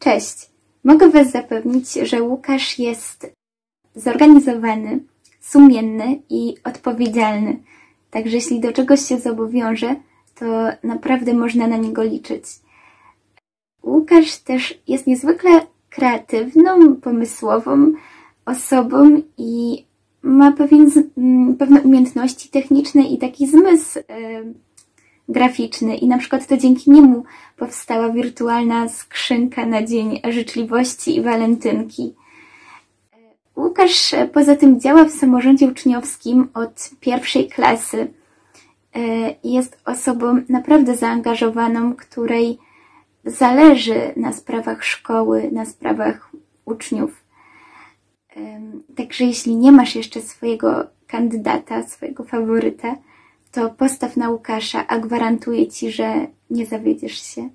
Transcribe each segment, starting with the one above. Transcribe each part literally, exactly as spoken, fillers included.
Cześć! Mogę Was zapewnić, że Łukasz jest zorganizowany, sumienny i odpowiedzialny. Także jeśli do czegoś się zobowiąże, to naprawdę można na niego liczyć. Łukasz też jest niezwykle kreatywną, pomysłową osobą i ma pewien, pewne umiejętności techniczne i taki zmysł yy, graficzny. I na przykład to dzięki niemu powstała wirtualna skrzynka na Dzień Życzliwości i Walentynki. Łukasz poza tym działa w samorządzie uczniowskim od pierwszej klasy. Jest osobą naprawdę zaangażowaną, której zależy na sprawach szkoły, na sprawach uczniów. Także jeśli nie masz jeszcze swojego kandydata, swojego faworyta, to postaw na Łukasza, a gwarantuję Ci, że nie zawiedziesz się.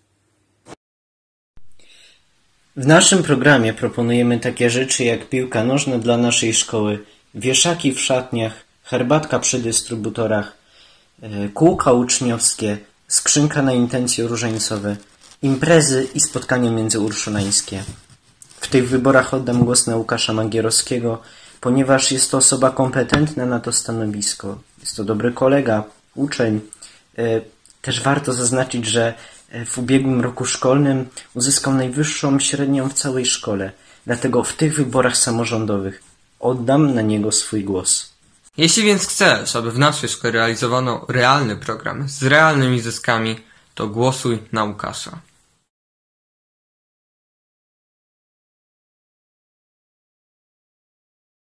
W naszym programie proponujemy takie rzeczy jak piłka nożna dla naszej szkoły, wieszaki w szatniach, herbatka przy dystrybutorach, kółka uczniowskie, skrzynka na intencje różańcowe, imprezy i spotkania międzyurszulańskie. W tych wyborach oddam głos na Łukasza Magierowskiego, ponieważ jest to osoba kompetentna na to stanowisko. Jest to dobry kolega, uczeń. Też warto zaznaczyć, że w ubiegłym roku szkolnym uzyskał najwyższą średnią w całej szkole. Dlatego w tych wyborach samorządowych oddam na niego swój głos. Jeśli więc chcesz, aby w naszej szkole realizowano realny program z realnymi zyskami, to głosuj na Łukasza.